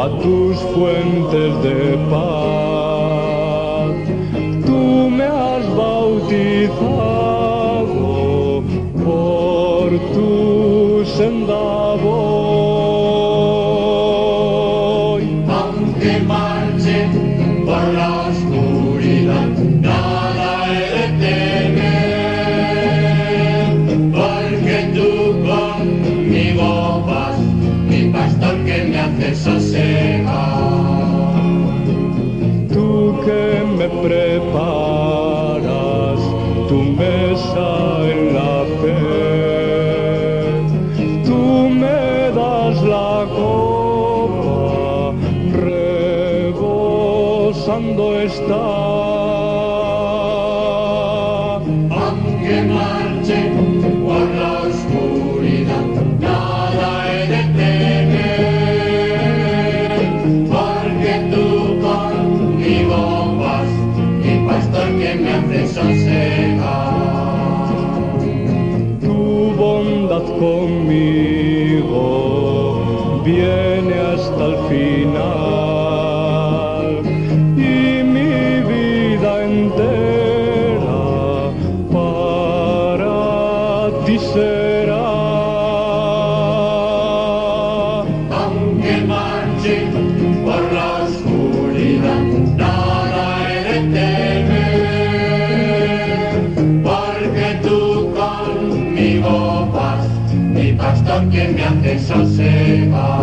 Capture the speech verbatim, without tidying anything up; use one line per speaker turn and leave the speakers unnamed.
a tus fuentes de paz. Tú me has bautizado, por tu senda voy.
Aunque marche por la oscuridad, nada he de temer, porque tú conmigo vas, mi pastor que me hace sosegar.
Tú que me preparas tu mesa en la fe, tú me das la copa, rebosando está.
Aunque marche por la oscuridad, nada he de temer, porque tú conmigo vas, mi pastor que me hace sosegar.
Tu bondad conmigo viene hasta el final y mi vida entera para ti será.
Aunque marche por la oscuridad, nada he de temer, porque tú conmigo vas, mi pastor que me hace sosegar.